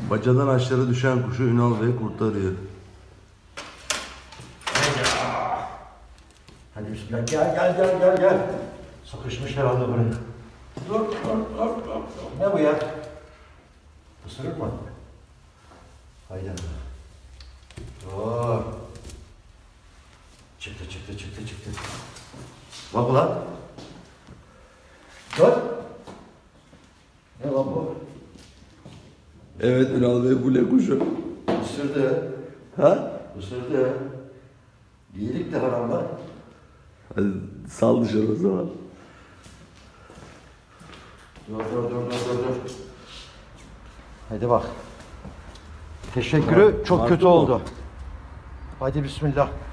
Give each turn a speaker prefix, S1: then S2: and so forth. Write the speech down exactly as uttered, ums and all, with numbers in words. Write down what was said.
S1: Bacadan aşağı düşen kuşu Ünal Bey kurtarıyor.
S2: Hadi bismillah. Gel gel gel gel gel. Sıkışmış herhalde buraya. Dur dur dur dur. Ne bu ya? Isırır mı? Haydi. Dur. Çıktı çıktı çıktı çıktı. Bak ulan. Dur. Ne lan bu?
S1: Evet Ünal Bey bu ne kuşu?
S2: Isırdı.
S1: Ha?
S2: Isırdı. İyilik de haram lan.
S1: Hadi sal dışarı o zaman.
S2: Dur dur dur dur dur dur. Hadi bak. Teşekkürü çok
S1: Martı
S2: kötü
S1: mı?
S2: oldu. Hadi bismillah.